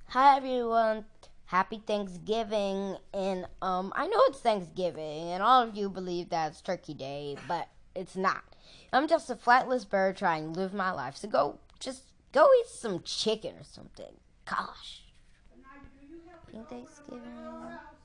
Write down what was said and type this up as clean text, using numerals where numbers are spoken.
Hi everyone, happy Thanksgiving. And I know it's Thanksgiving, and all of you believe that it's Turkey Day, but it's not. I'm just a flightless bird trying to live my life. So go eat some chicken or something. Gosh, Thanksgiving.